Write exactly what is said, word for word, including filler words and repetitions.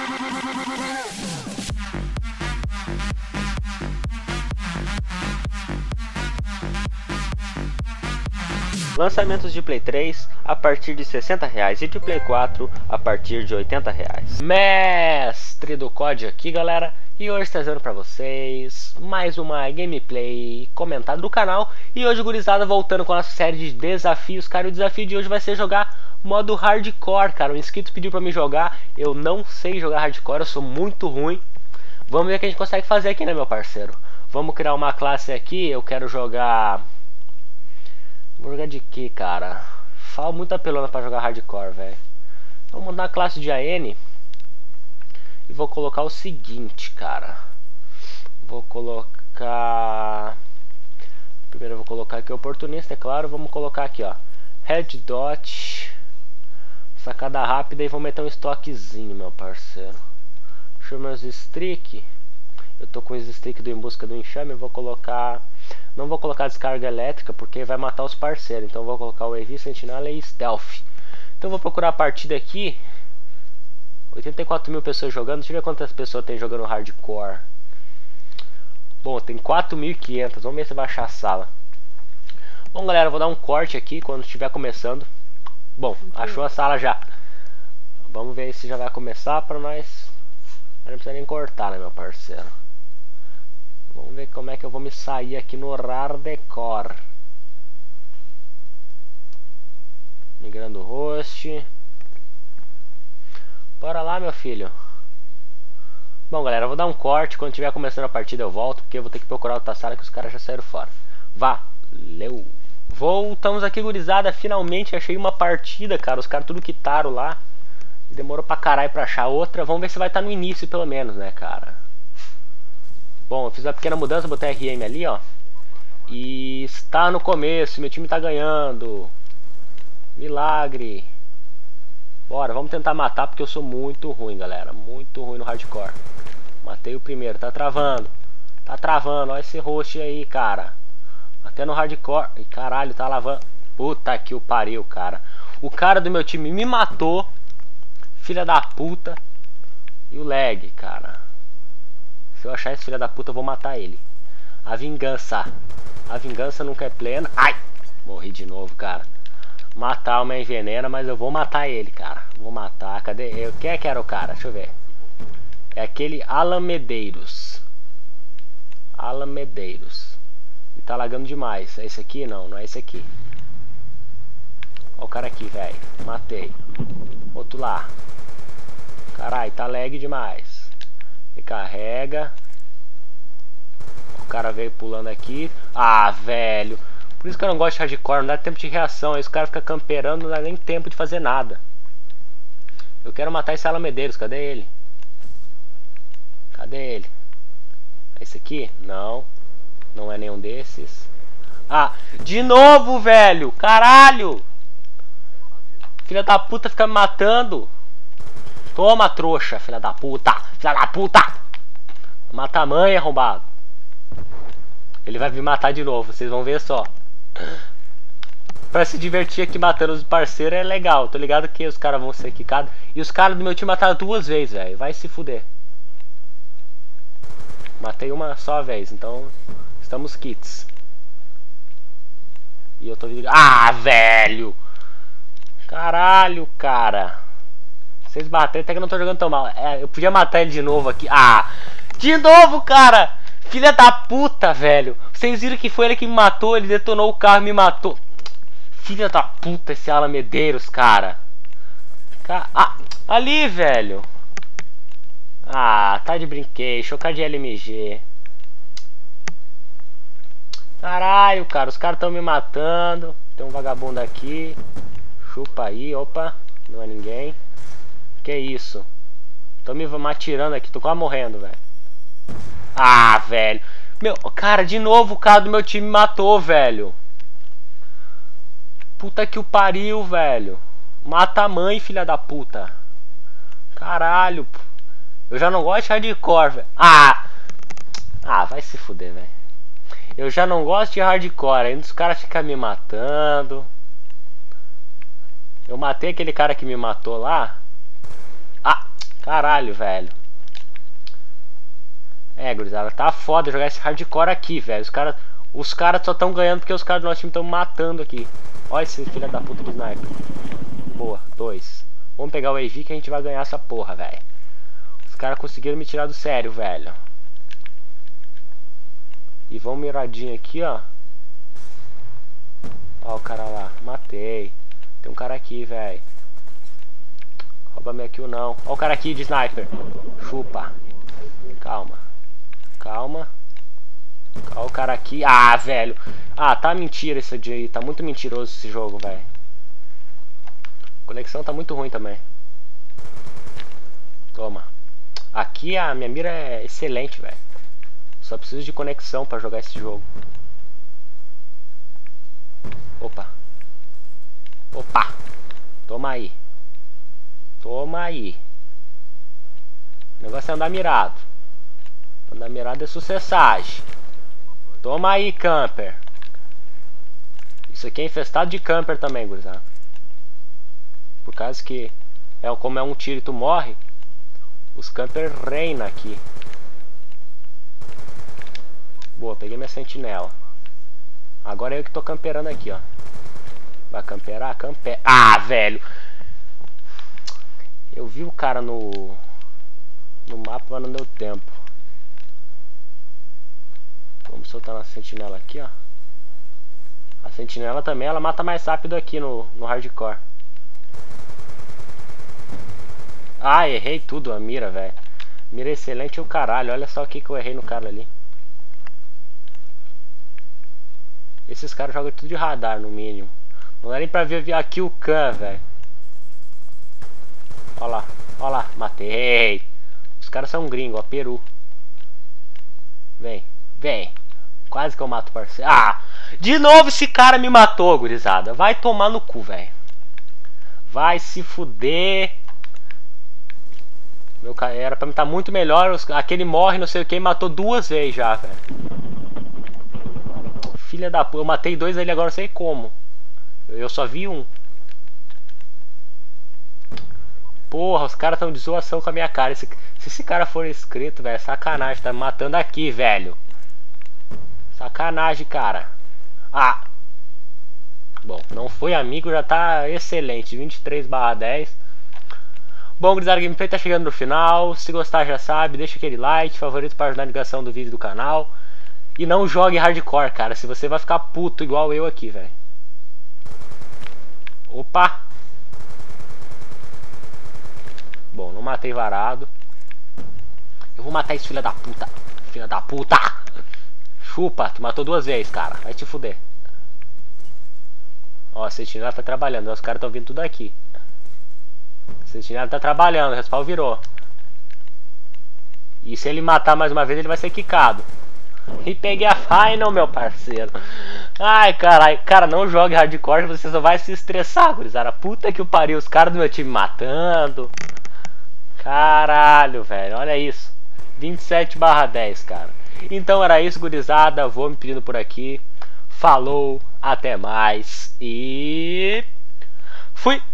Lançamentos de Play três a partir de sessenta reais e de Play quatro a partir de oitenta reais. Mestre do C O D aqui, galera, e hoje trazendo pra vocês mais uma gameplay comentada do canal. E hoje, gurizada, voltando com a nossa série de desafios, cara. O desafio de hoje vai ser jogar modo hardcore, cara. O inscrito pediu pra me jogar, eu não sei jogar hardcore, eu sou muito ruim. Vamos ver o que a gente consegue fazer aqui, né, meu parceiro? Vamos criar uma classe aqui, eu quero jogar... Vou jogar de que, cara? Falo muito apelona pra jogar hardcore, velho. Vamos mudar a classe de A N. E vou colocar o seguinte, cara. Vou colocar... Primeiro eu vou colocar aqui oportunista, é claro. Vamos colocar aqui, ó, Red Dot, sacada rápida, e vou meter um estoquezinho, meu parceiro. Deixa eu ver meus streak. Eu tô com os streak do Em Busca do Enxame. Eu vou colocar... Não vou colocar descarga elétrica porque vai matar os parceiros. Então eu vou colocar o Heavy, Sentinela e Stealth. Então eu vou procurar a partida aqui. oitenta e quatro mil pessoas jogando. Deixa eu ver quantas pessoas tem jogando hardcore. Bom, tem quatro mil e quinhentas. Vamos ver se vai achar a sala. Bom, galera, eu vou dar um corte aqui quando estiver começando. Bom, achou a sala já. Vamos ver se já vai começar para nós. Não precisa nem cortar, né, meu parceiro? Vamos ver como é que eu vou me sair aqui no hardcore. Migrando o host. Bora lá, meu filho. Bom, galera, eu vou dar um corte. Quando estiver começando a partida eu volto, porque eu vou ter que procurar outra sala que os caras já saíram fora. Valeu! Voltamos aqui, gurizada. Finalmente achei uma partida, cara. Os caras tudo quitaram lá. Demorou pra caralho pra achar outra. Vamos ver se vai estar no início, pelo menos, né, cara? Bom, eu fiz uma pequena mudança, botei R M ali, ó. E está no começo, meu time tá ganhando. Milagre. Bora, vamos tentar matar, porque eu sou muito ruim, galera. Muito ruim no hardcore. Matei o primeiro, tá travando. Tá travando, olha esse host aí, cara. Até no hardcore. Ih, caralho, tá lavando. Puta que o pariu, cara. O cara do meu time me matou. Filha da puta. E o lag, cara. Se eu achar esse filho da puta, eu vou matar ele. A vingança. A vingança nunca é plena. Ai! Morri de novo, cara. Matar uma envenena, mas eu vou matar ele, cara. Vou matar. Cadê? Eu... Quem é que era o cara? Deixa eu ver. É aquele Alan Medeiros. Alan Medeiros. E tá lagando demais. É esse aqui? Não, não é esse aqui. Ó o cara aqui, velho. Matei. Outro lá. Carai, tá lag demais. Recarrega. O cara veio pulando aqui. Ah, velho. Por isso que eu não gosto de hardcore. Não dá tempo de reação. Aí os caras ficam camperando. Não dá nem tempo de fazer nada. Eu quero matar esse Alan Medeiros. Cadê ele? Cadê ele? É esse aqui? Não. Não é nenhum desses. Ah, de novo, velho. Caralho. Filha da puta fica me matando. Toma, trouxa, filha da puta. Filha da puta. Mata a mãe, arrombado. Ele vai me matar de novo, vocês vão ver só. Pra se divertir aqui matando os parceiros é legal. Tô ligado que os caras vão ser quicados. E os caras do meu time mataram duas vezes, velho. Vai se fuder. Matei uma só vez, então estamos kits. E eu tô... Ah, velho. Caralho, cara. Vocês bateram, até que eu não tô jogando tão mal. É, eu podia matar ele de novo aqui. Ah! De novo, cara! Filha da puta, velho. Vocês viram que foi ele que me matou. Ele detonou o carro e me matou. Filha da puta, esse Alan Medeiros, cara. Ca... Ah! Ali, velho. Ah, tá de brinquedo. Chocar de L M G. Caralho, cara. Os caras tão me matando. Tem um vagabundo aqui. Chupa aí, opa. Não é ninguém. Que isso? Tô me atirando aqui, tô quase morrendo, velho. Ah, velho. Meu, cara, de novo o cara do meu time me matou, velho. Puta que o pariu, velho. Mata a mãe, filha da puta. Caralho. Eu já não gosto de hardcore, velho. Ah! Ah, vai se fuder, velho. Eu já não gosto de hardcore. Ainda os caras ficam me matando. Eu matei aquele cara que me matou lá. Ah, caralho. caralho, velho. É, gurizada, tá foda jogar esse hardcore aqui, velho. Os caras os cara só tão ganhando porque os caras do nosso time estão matando aqui. Olha esse filho da puta de sniper. Boa, dois. Vamos pegar o A V que a gente vai ganhar essa porra, velho. Os caras conseguiram me tirar do sério, velho. E vão miradinho aqui, ó. Ó o cara lá. Matei. Tem um cara aqui, velho. Rouba minha kill não. Ó o cara aqui de sniper. Chupa. Calma. Calma. Ó o cara aqui. Ah, velho. Ah, tá mentira esse dia aí. Tá muito mentiroso esse jogo, velho. A conexão tá muito ruim também. Toma. Aqui a minha mira é excelente, velho. Só preciso de conexão pra jogar esse jogo. Opa. Opa. Toma aí. Toma aí. O negócio é andar mirado. Andar mirado é sucessagem. Toma aí, camper. Isso aqui é infestado de camper também, gurizada. Por causa que é, como é um tiro e tu morre, os camper reinam aqui. Boa, peguei minha sentinela. Agora é eu que tô camperando aqui, ó. Vai camperar? Camper... Ah, velho! Eu vi o cara no... No mapa, mas não deu tempo. Vamos soltar a sentinela aqui, ó. A sentinela também, ela mata mais rápido aqui no, no hardcore. Ah, errei tudo a mira, velho. Mira excelente o caralho. Olha só o que, que eu errei no cara ali. Esses caras jogam tudo de radar, no mínimo. Não dá nem pra ver aqui o can, velho. Ó lá, ó lá, matei. Os caras são gringos, ó, Peru. Vem, vem. Quase que eu mato o parceiro. Ah, de novo esse cara me matou, gurizada. Vai tomar no cu, velho. Vai se fuder. Meu cara, era pra mim estar muito melhor. Aquele morre, não sei o que, matou duas vezes já, velho. Filha da puta, eu matei dois ali agora, não sei como. Eu só vi um. Porra, os caras estão de zoação com a minha cara. Esse, se esse cara for inscrito, velho, sacanagem. Tá me matando aqui, velho. Sacanagem, cara. Ah. Bom, não foi amigo, já tá excelente. vinte e três barra dez. Bom, gurizada, a gameplay tá chegando no final. Se gostar, já sabe, deixa aquele like, favorito para ajudar a divulgação do vídeo do canal. E não jogue hardcore, cara, se você vai ficar puto igual eu aqui, velho. Opa! Bom, não matei varado. Eu vou matar esse filho da puta. Filha da puta! Chupa, tu matou duas vezes, cara. Vai te fuder. Ó, a sentinela tá trabalhando, os caras estão vindo tudo aqui. A sentinela tá trabalhando, o respawn virou. E se ele matar mais uma vez, ele vai ser quicado. E peguei a final, meu parceiro. Ai, caralho. Cara, não jogue hardcore, você só vai se estressar, gurizada. Puta que o pariu, os caras do meu time matando. Caralho, velho, olha isso. vinte e sete barra dez, cara. Então era isso, gurizada. Vou me pedindo por aqui. Falou, até mais e... fui!